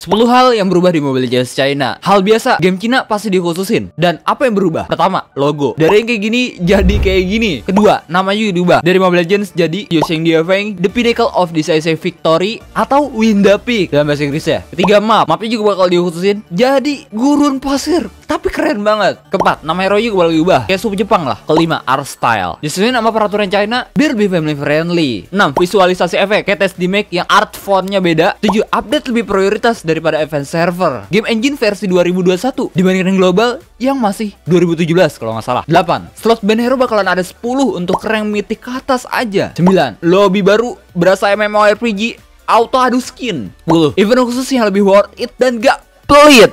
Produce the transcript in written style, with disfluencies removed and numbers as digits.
10 hal yang berubah di Mobile Legends China. Hal biasa, game Cina pasti dikhususin. Dan apa yang berubah? Pertama, logo. Dari yang kayak gini jadi kayak gini. Kedua, namanya juga diubah. Dari Mobile Legends jadi Yosheng Diafeng, The Pinnacle of Decisive Victory, atau Win the Peak dalam bahasa Inggris ya. Ketiga, mapnya juga bakal dikhususin jadi gurun pasir. Tapi keren banget. Keempat, nama hero juga bakal diubah kayak sub Jepang lah. Kelima, art style. Disesuaikan nama peraturan China biar lebih family friendly. 6, visualisasi efek kayak TES Demake yang art fontnya beda. 7, update lebih prioritas daripada event server. Game engine versi 2021 dibandingkan global yang masih 2017 kalau nggak salah. 8, slot band hero bakalan ada 10 untuk rank mythic ke atas aja. 9, lobby baru berasa MMORPG auto adu skin. 10, event khusus yang lebih worth it dan gak pelit.